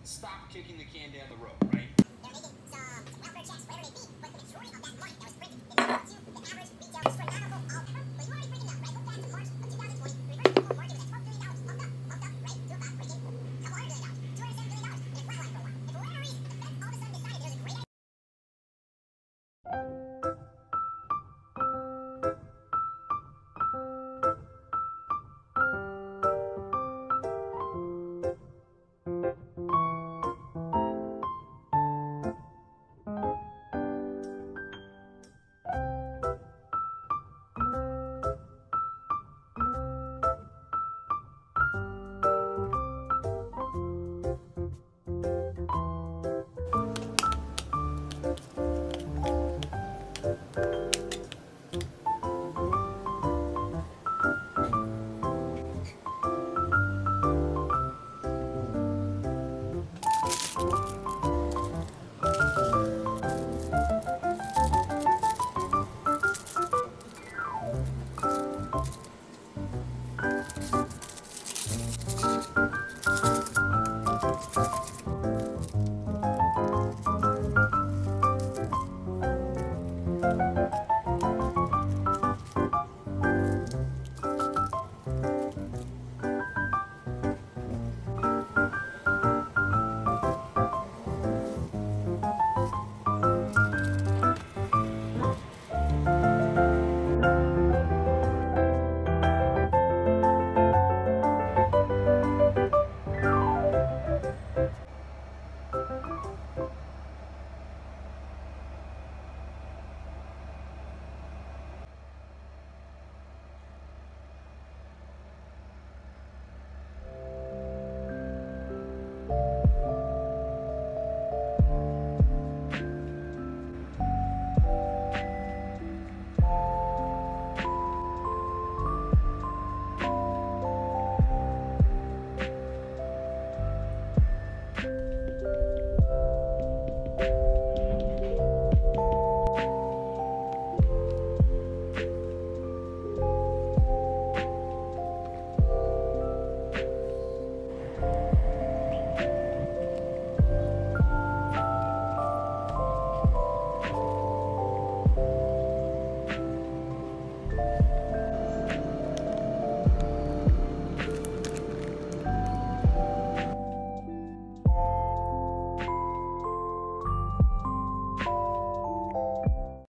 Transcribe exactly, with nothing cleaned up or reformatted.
stop kicking the can down the road, right? They're making some, some welfare checks, whatever it may be, but the majority of that money that was printed is going to the average retail store. Not a whole, all, but you already freaking out, right? Go back to March of two thousand twenty, the reverse repo market was at twelve billion dollars, pumped up, pumped up, right? To about freaking a couple hundred billion dollars, two hundred seven billion dollars, and it flatlined for a while. And for whatever reason, the Fed all of a sudden decided there was a great idea.